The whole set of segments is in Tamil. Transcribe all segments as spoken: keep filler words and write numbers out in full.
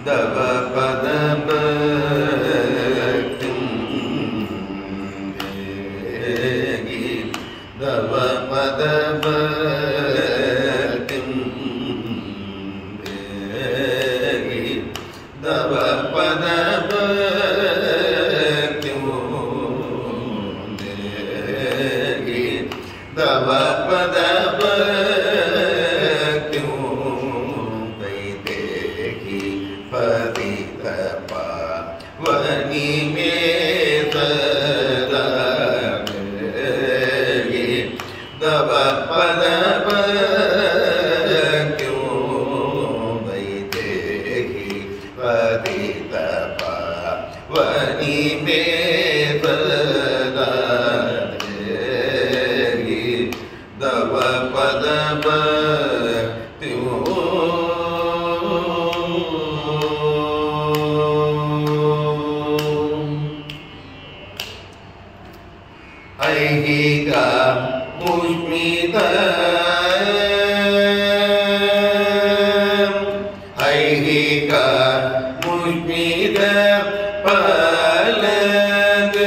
தவ பதப தவ பதப தவ பதப தவ பதப பதித பாவனி மே சதா தவ பதப பதித பாவனி மே சதா தவ பதப ஐகிகா முஷ்மித ஐகிகா முஷ்மித பலத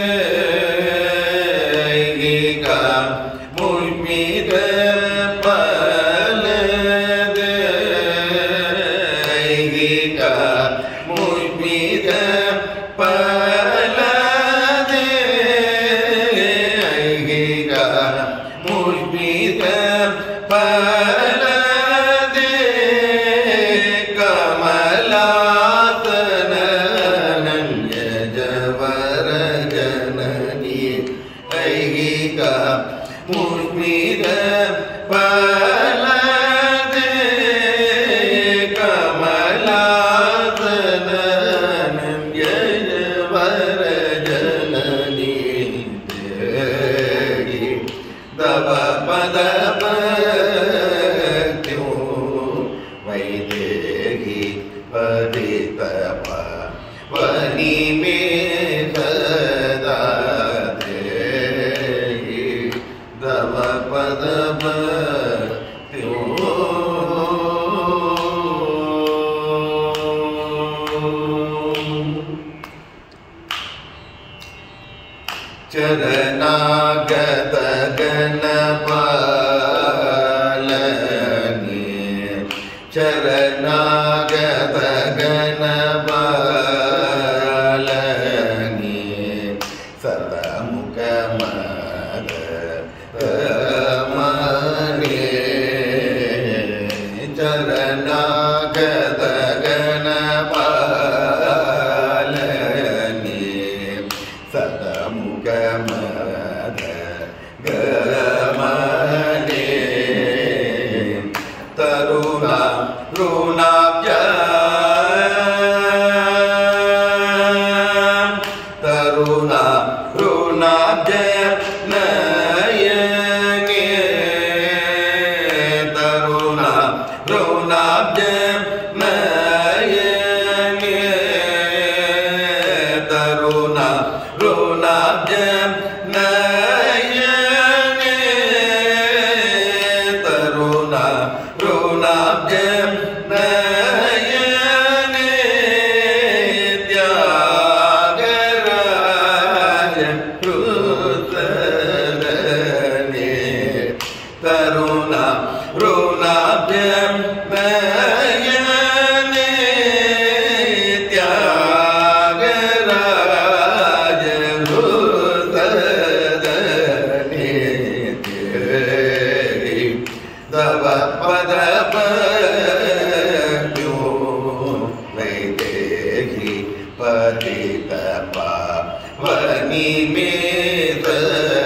ஐகிகா முஷ்மித பலத ஐகிகா முஷ்மித பலத ஐகிகா முஷ்மித பலத கமலாசன நஞ்சவர ஜனனி ஐகிகா முஷ்மித பலத கமலாசன நஞ்சவர ஜனனி தவ பதப வைதேகி பதித பாவனி மே சதா தவ பதப चरणागत गणपालने चरणागत गणपालने सतमुखमद मने चरणागत गणपालने सतमुखमद गमने तरुणा ऋणाब्ज तरुणा ऋणाब्ज नयने तरुणा ऋणाब्ज नयने तरुणा ऋणाब्ज नयने तरुणा ऋणाब्ज नयने त्यागराज हृदयने तरुणा ऋणाब्ज नयने त्यागराज हृदयने तव पदप वैदेही पतित पावनी मे